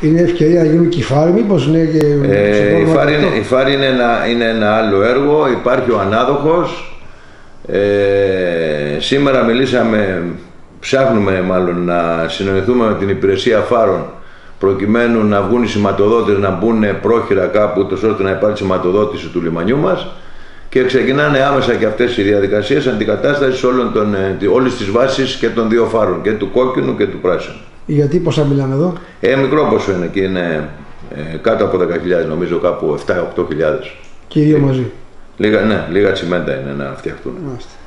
Είναι ευκαιρία να γίνουν κυφάρι, μήπως είναι και... Η Φάρη είναι ένα άλλο έργο, υπάρχει ο ανάδοχος. Σήμερα ψάχνουμε μάλλον να συνοηθούμε με την υπηρεσία φάρων προκειμένου να βγουν οι σηματοδότες, να μπουν πρόχειρα κάπου ώστε να υπάρξει σηματοδότηση του λιμανιού μας και ξεκινάνε άμεσα και αυτές οι διαδικασίες αντικατάστασης όλης της βάσης και των δύο φάρων, και του κόκκινου και του πράσινου. Γιατί πόσα μιλάμε εδώ? Μικρό ποσό είναι και είναι κάτω από 10.000, νομίζω κάπου 7-8.000. Και οι δύο μαζί? Λίγα τσιμέντα είναι να φτιαχτούν.